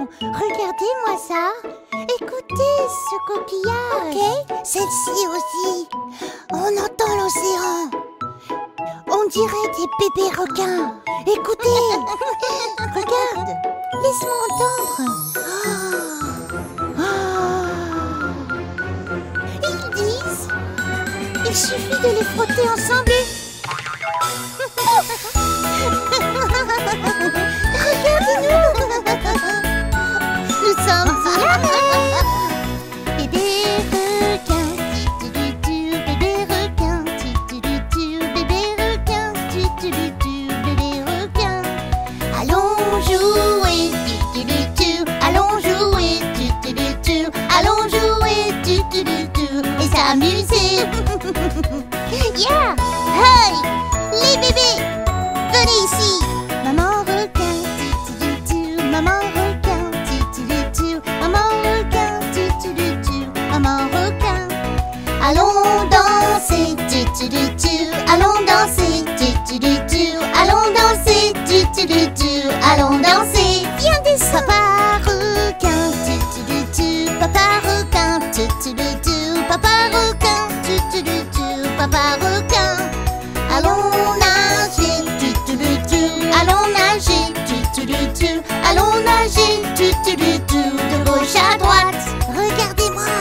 Regardez-moi ça. Écoutez ce coquillage. Ok, celle-ci aussi. On entend l'océan. On dirait des bébés requins. Écoutez. Regarde, laisse-moi entendre. Ils disent. Il suffit de les frotter ensemble et... Regardez-nous. Nous sommes Bébé requin, bébé requin, bébé requin, bébé requin. Allons jouer, allons jouer, allons jouer, et s'amuser. Yeah! Hey, les bébés, venez ici. Maman requin, maman requin, maman requin, maman requin. Allons danser, allons danser, allons danser, allons danser. Viens descendre. Papa requin, papa requin, papa requin, papa requin. Allons nager, allons nager, allons nager, de gauche à droite. Regardez-moi.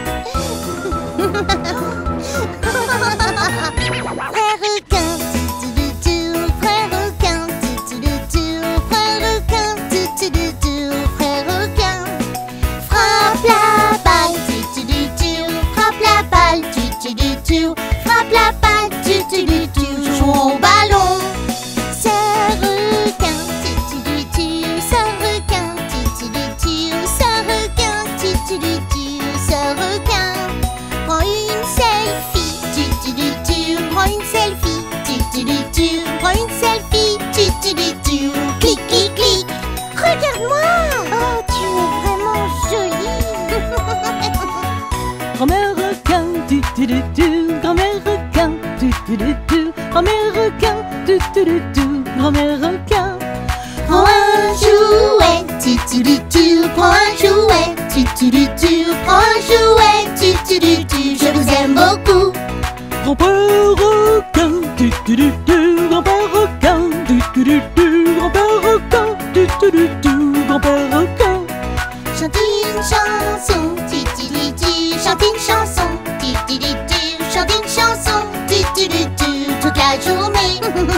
Frère requin, frère requin, frère requin, frère requin. Frappe la balle, frappe la balle, frappe la balle, joue au ballon. Sœur requin, sœur requin, sœur requin, sœur requin. Prends une selfie, prends une selfie, prends une selfie, clic, clic, clic. Regarde-moi. Oh, tu es vraiment jolie. Grand-mère requin, grand-mère requin, grand-mère requin, grand-mère requin. Prends un jouet, prends un jouet, prends un jouet, je vous aime beaucoup. Grand-père requin, grand-père requin, grand-père requin, grand-père requin. Chante une chanson, chante une chanson, chante une chanson, toute la journée.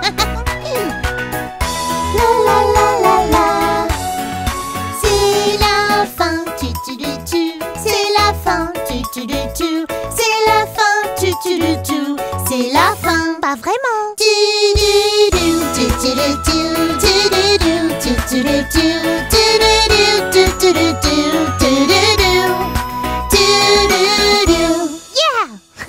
La la la la la. C'est la fin, c'est la fin, c'est la fin, c'est la fin. Pas vraiment. Yeah.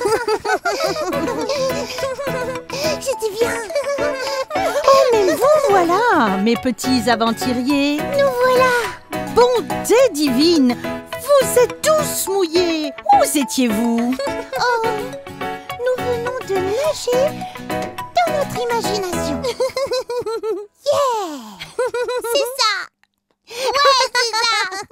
C'était bien. Oh, mais vous voilà, mes petits aventuriers. Nous voilà. Bonté divine, vous êtes tous mouillés. Où étiez-vous? Oh, nous venons de nager dans notre imagination. Yeah. C'est ça. Ouais, c'est ça.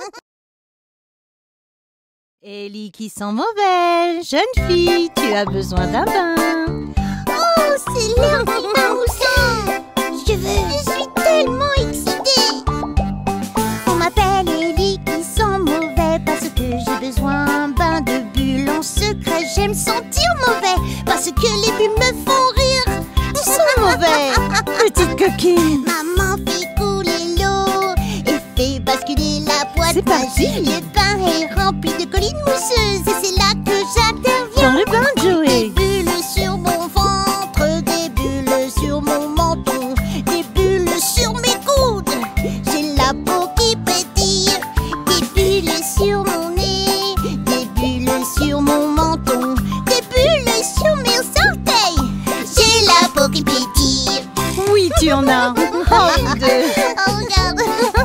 Ellie qui sent mauvais, jeune fille, tu as besoin d'un bain. Oh, c'est l'air du bain moussant. Je suis tellement excitée. On m'appelle Ellie qui sent mauvais parce que j'ai besoin d'un bain de bulles en secret. J'aime sentir mauvais parce que les bulles me font rire. Ils sont mauvais, petite coquine. Maman fait couler l'eau et fait basculer la boîte. C'est parti. Le bain est rempli de collines mousseuses et c'est là que j'interviens. Dans le bain, Joey. Des bulles sur mon ventre, des bulles sur mon menton, des bulles sur mes coudes. J'ai la peau qui pétille, des bulles sur mon nez, des bulles sur mon menton, des bulles sur mes orteils. J'ai la peau qui pétille. Oui, tu en as. Oh, deux. Oh, regarde.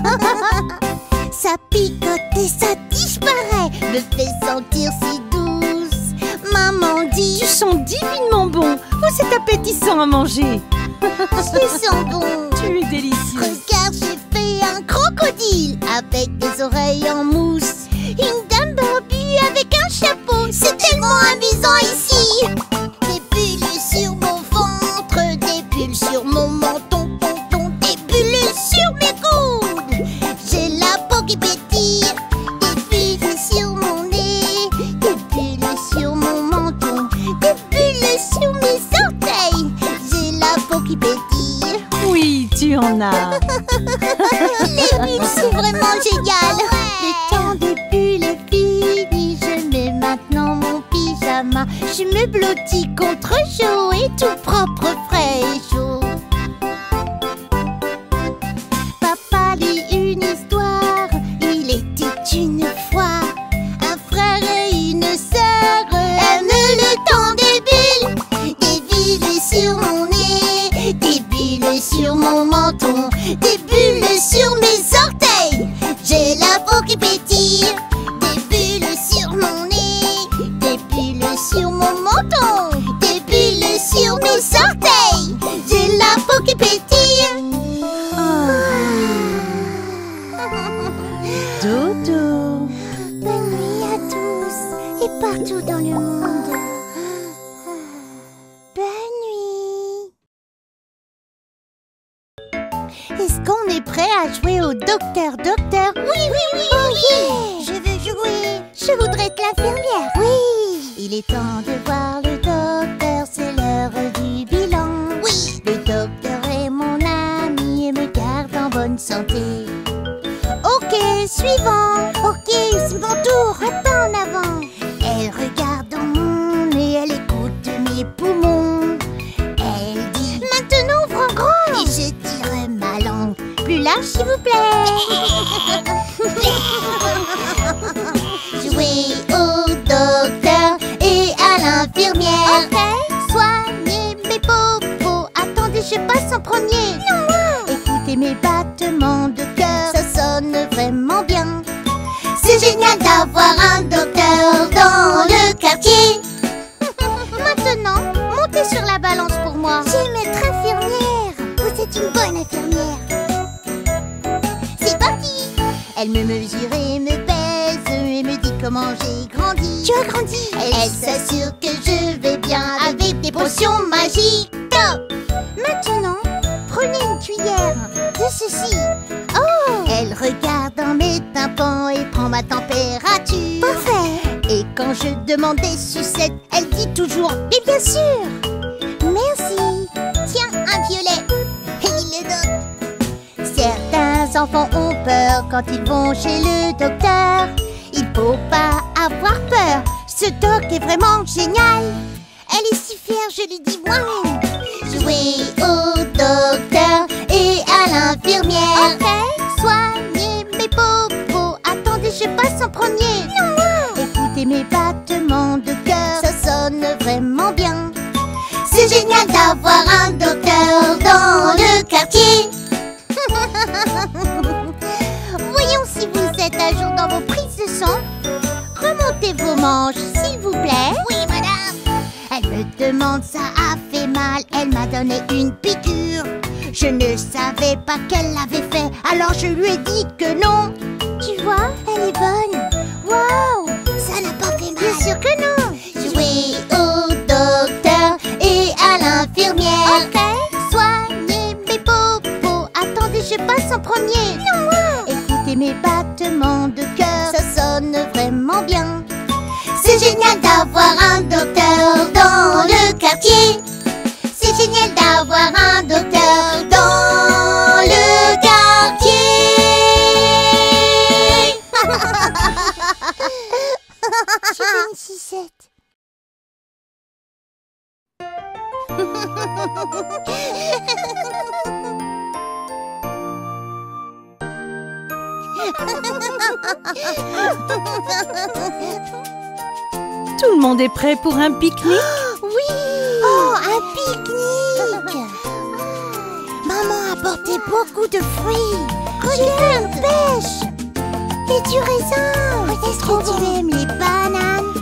Ça picote et ça disparaît, me fait sentir si douce. Maman dit, Tu sens divinement bon. Vous êtes appétissant à manger. je sens bon. Tu es délicieux. Regarde, j'ai fait un crocodile avec des Les bulles, c'est vraiment génial. Le temps des bulles est fini. Je mets maintenant mon pyjama. Je me blottis contre chaud et tout propre, frais et chaud. Papa lit une histoire. Il était une fois un frère et une sœur. Aime le temps des bulles. Des bulles sur mon nez, des bulles sur mon menton, des bulles sur mes orteils. J'ai la peau qui pétille. Des bulles sur mon nez, des bulles sur mon menton, des bulles sur mes orteils. J'ai la peau qui pétille. Dodo. Bonne nuit à tous et partout dans le monde. Bonne nuit. Est-ce qu'on est prêt à jouer au docteur? Oui, oui, oui, Oh oui. yeah. Je veux jouer. Je voudrais être l'infirmière. Oui. Il est temps de voir le docteur, c'est l'heure du bilan. Oui. Le docteur est mon ami et me garde en bonne santé. Ok, suivant. Ok, c'est mon tour. Un pas en avant. Elle regarde dans mon nez, elle écoute mes poumons. Elle dit maintenant ouvre en grand. Et je tire ma langue. Plus large s'il vous plaît. Jouer au docteur et à l'infirmière. Ok. Soignez mes popos. Attendez, je passe en premier. Non, moi. Écoutez mes battements de cœur. Ça sonne vraiment bien. C'est génial d'avoir un docteur dans le quartier. Maintenant, montez sur la balance pour moi. J'aime être infirmière. Vous êtes une bonne infirmière. C'est parti. Elle me mesure et me pèse et me dit comment j'ai grandi. Tu as grandi. Elle s'assure que je vais bien avec des potions magiques. Maintenant, prenez une cuillère de ceci. Oh! Elle regarde dans mes tympans et prend ma température. Parfait. Et quand je demande des sucettes, elle dit toujours « Mais bien sûr !» Merci. Tiens, un violet. Et il le donne. Certains enfants ont peur quand ils vont chez le docteur. Il faut pas avoir peur, ce doc est vraiment génial. Elle est si fière, je lui dis moi-même. Jouer au docteur et à l'infirmière. Ok. Soignez mes popos, attendez, je passe en premier. Non, moi. Écoutez mes battements de cœur, ça sonne vraiment bien. C'est génial d'avoir un docteur dans le quartier. Voyons si vous êtes à jour dans vos prises de sang. Remontez vos manches, s'il vous plaît. Oui, madame. Elle me demande, ça a fait mal, elle m'a donné une piqûre. Je ne savais pas qu'elle l'avait fait, alors je lui ai dit que non. Tu vois, elle est bonne. Waouh, Ça n'a pas fait mal. bien sûr que non. Jouer au docteur et à l'infirmière. Ok, soignez mes popos, attendez, je passe en premier. Non, moi. Écoutez mes battements de cœur, ça sonne vraiment bien. C'est génial d'avoir un docteur dans le quartier. C'est génial d'avoir un docteur dans le quartier. J'ai fait une sucette. Tout le monde est prêt pour un pique-nique? Oui. Oh, un pique-nique. Maman a apporté beaucoup de fruits. J'ai fait une pêche. Et du raisin. Est-ce que tu aimes les bananes?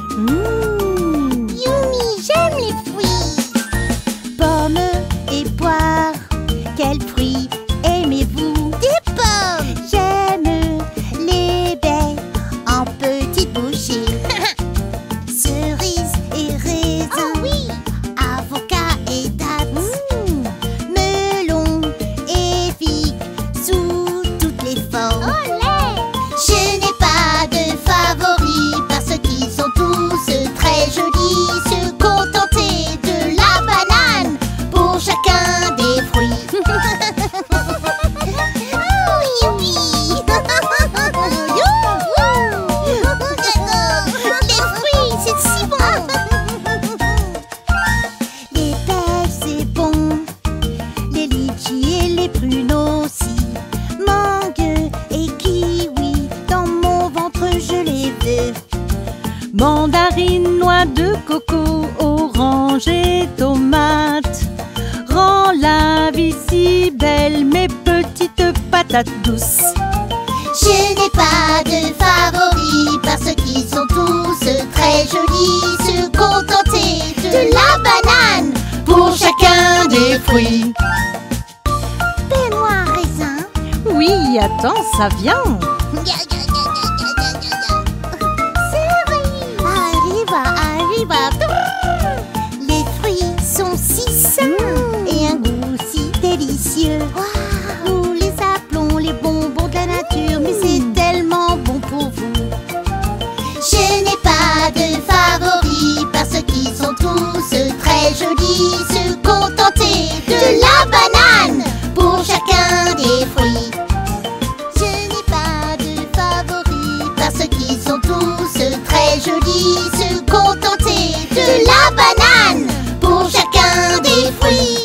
Yumi, j'aime les fruits. Pommes et poires, quels fruits aimez-vous? Des pommes. J'aime les baies en petites bouchées. Cerises et raisins, Oh oui. avocats et dattes, melons et figues sous toutes les formes. Olé. Je n'ai pas de favoris de coco, orange et tomate. Rends la vie si belle, mes petites patates douces. Je n'ai pas de favoris parce qu'ils sont tous très jolis. Se contenter de la banane pour chacun des fruits. Fais-moi un raisin. Oui, attends, ça vient. Arriva. Les fruits sont si sains et un goût si délicieux. Nous les appelons les bonbons de la nature, mais c'est tellement bon pour vous. Je n'ai pas de favoris parce qu'ils sont tous très jolis. Se contenter de la banane pour chacun des fruits. Je n'ai pas de favoris parce qu'ils sont tous très jolis. Se contenter de la banane pour chacun des fruits.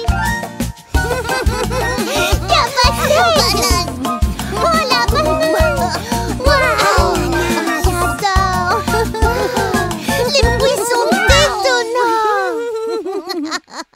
Oh la banane! Waouh! J'adore! Les fruits sont étonnants!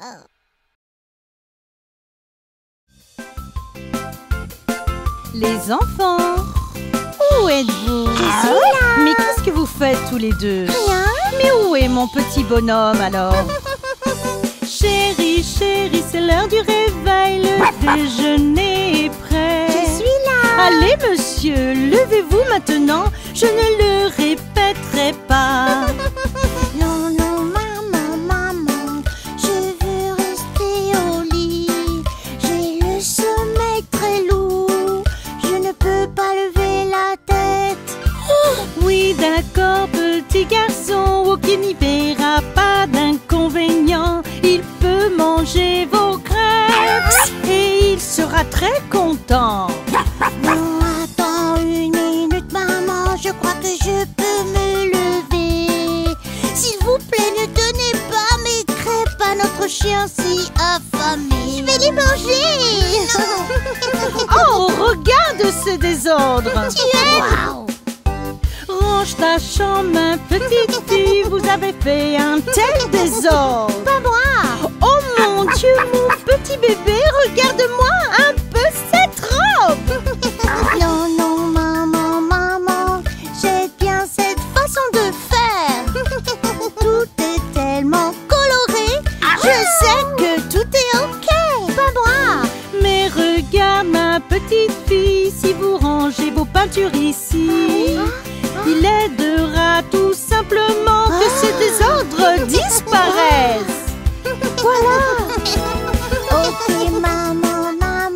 Les enfants, où êtes-vous? Je suis là. Mais qu'est-ce que vous faites tous les deux? Rien. Mais où est mon petit bonhomme alors? Chérie, chérie, c'est l'heure du réveil, le déjeuner est prêt. Je suis là. Allez monsieur, levez-vous maintenant, je ne le répéterai pas. Non, maman, je veux rester au lit. J'ai le sommeil très lourd, je ne peux pas lever la tête. Oui d'accord petit garçon, qui n'y verra pas d'inconvénient. Il peut manger vos crêpes et il sera très content. Non, attends une minute maman, je crois que je peux me lever. S'il vous plaît, ne donnez pas mes crêpes à notre chien si affamé. Je vais les manger. Oh, regarde ce désordre. Tu es... Wow. Range ta chambre, ma petite fille, vous avez fait un tel désordre. Pas moi. Oh mon Dieu, mon petit bébé, regarde-moi un peu cette robe. Non, maman, j'aime bien cette façon de faire. Tout est tellement coloré, je sais que tout est ok. Pas moi. Mais regarde ma petite fille, si vous rangez vos peintures ici, il aidera tout simplement que ces désordres disparaissent. Voilà. Ok, maman.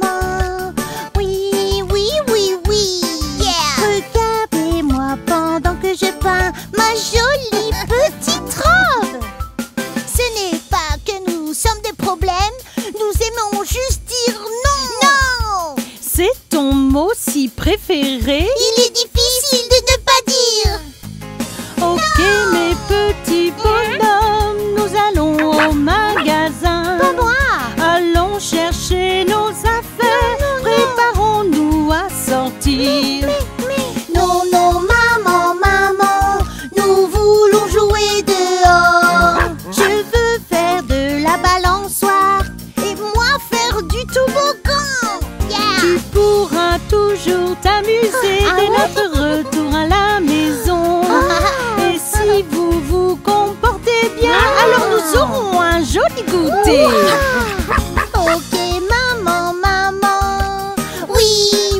Oui. Yeah. Regardez-moi pendant que je peins ma jolie petite robe. Ce n'est pas que nous sommes des problèmes, nous aimons juste dire non. C'est ton mot si préféré? Il est difficile de ne pas dire. Ok, mes petits bonhommes, nous allons au magasin. Pas moi. Allons chercher nos affaires, préparons-nous à sortir. Non, maman, nous voulons jouer dehors. Je veux faire de la balançoire et moi faire du toboggan. Tu pourras toujours t'amuser dès notre retour à la maison. Et si vous vous comportez bien, alors nous aurons un joli goûter. Ok, maman. Oui.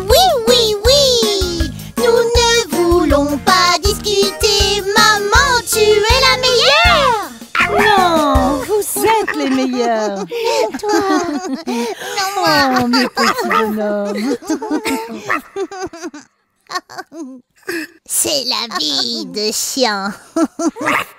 Nous ne voulons pas discuter. Maman, tu es la meilleure. Non, vous êtes les meilleurs. Toi. Oh, mes petits bonhommes. C'est la vie de chien.